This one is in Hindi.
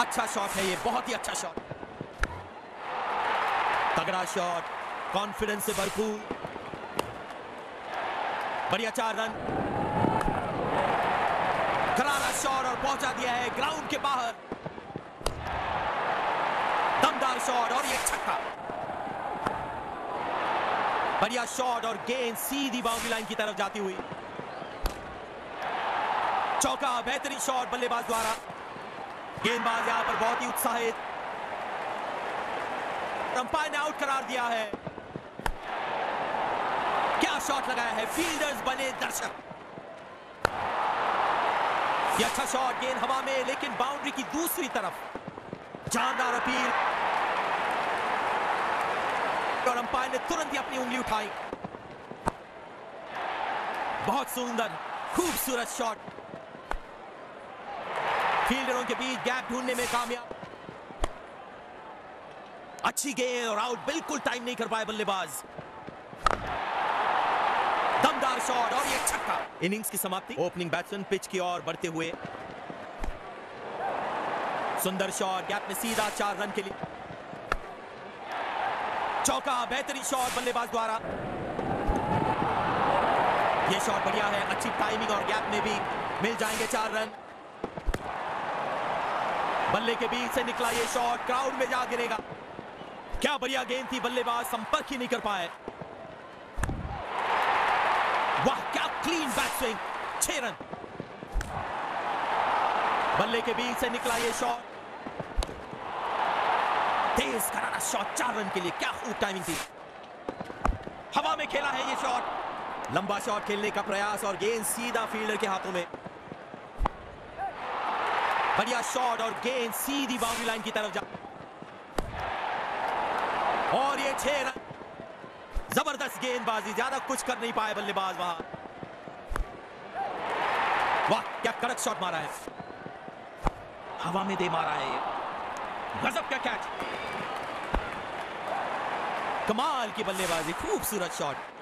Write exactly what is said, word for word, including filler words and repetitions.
अच्छा शॉट है ये, बहुत ही अच्छा शॉट, तगड़ा शॉट, कॉन्फिडेंस से भरपूर, बढ़िया चार रन, करारा शॉट और पहुंचा दिया है ग्राउंड के बाहर, दमदार शॉट और ये छक्का, बढ़िया शॉट और गेंद सीधी बाउंड्री लाइन की तरफ जाती हुई, चौका, बेहतरीन शॉट बल्लेबाज द्वारा, गेंदबाज यहां पर बहुत ही उत्साहित, अंपायर ने आउट करार दिया है, क्या शॉट लगाया है, फील्डर्स बने दर्शक, ये अच्छा शॉट, गेंद हवा में लेकिन बाउंड्री की दूसरी तरफ, जानदार अपील और अंपायर ने तुरंत ही अपनी उंगली उठाई, बहुत सुंदर खूबसूरत शॉट, फील्डरों के बीच गैप ढूंढने में कामयाब, अच्छी गेंद और आउट, बिल्कुल टाइम नहीं कर पाए बल्लेबाज, दमदार शॉट और ये छक्का, इनिंग्स की समाप्ति, ओपनिंग बैट्समैन पिच की ओर बढ़ते हुए, सुंदर शॉट, गैप में सीधा चार रन के लिए, चौका, बेहतरीन शॉट बल्लेबाज द्वारा, ये शॉट बढ़िया है, अच्छी टाइमिंग और गैप में भी मिल जाएंगे चार रन, बल्ले के बीच से निकला ये शॉट, क्राउड में जा गिरेगा, क्या बढ़िया गेंद थी, बल्लेबाज संपर्क ही नहीं कर पाए, वाह क्या क्लीन बैक स्विंग, छह रन, बल्ले के बीच से निकला ये शॉट, तेज करारा शॉट, चार रन के लिए, क्या खूब टाइमिंग थी, हवा में खेला है ये शॉट, लंबा शॉट खेलने का प्रयास और गेंद सीधा फील्डर के हाथों में, बढ़िया शॉट और गेंद सीधी बाउंड्री लाइन की तरफ जा, और ये छह रन, जबरदस्त गेंदबाजी, ज्यादा कुछ कर नहीं पाए बल्लेबाज वहां, वाह क्या कड़क शॉट मारा है, हवा में दे मारा है ये, गजब का कैच, कमाल की बल्लेबाजी, खूबसूरत शॉट,